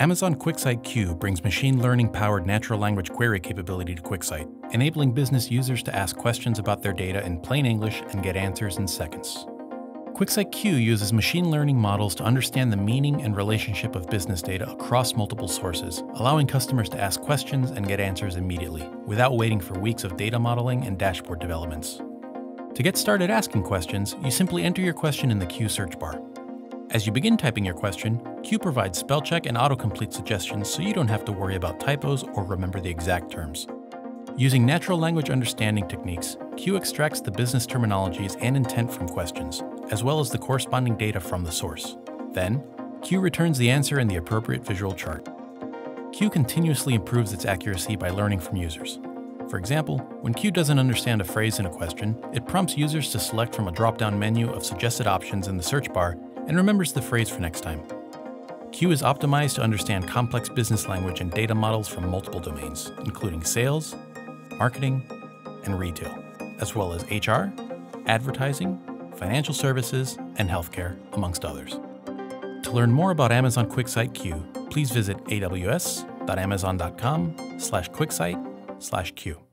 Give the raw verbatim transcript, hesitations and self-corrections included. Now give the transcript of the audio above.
Amazon QuickSight Q brings machine learning-powered natural language query capability to QuickSight, enabling business users to ask questions about their data in plain English and get answers in seconds. QuickSight Q uses machine learning models to understand the meaning and relationship of business data across multiple sources, allowing customers to ask questions and get answers immediately, without waiting for weeks of data modeling and dashboard developments. To get started asking questions, you simply enter your question in the Q search bar. As you begin typing your question, Q provides spell check and autocomplete suggestions so you don't have to worry about typos or remember the exact terms. Using natural language understanding techniques, Q extracts the business terminologies and intent from questions, as well as the corresponding data from the source. Then, Q returns the answer in the appropriate visual chart. Q continuously improves its accuracy by learning from users. For example, when Q doesn't understand a phrase in a question, it prompts users to select from a drop-down menu of suggested options in the search bar and remembers the phrase for next time. Q is optimized to understand complex business language and data models from multiple domains, including sales, marketing, and retail, as well as H R, advertising, financial services, and healthcare, amongst others. To learn more about Amazon QuickSight Q, please visit a w s dot amazon dot com slash QuickSight slash Q.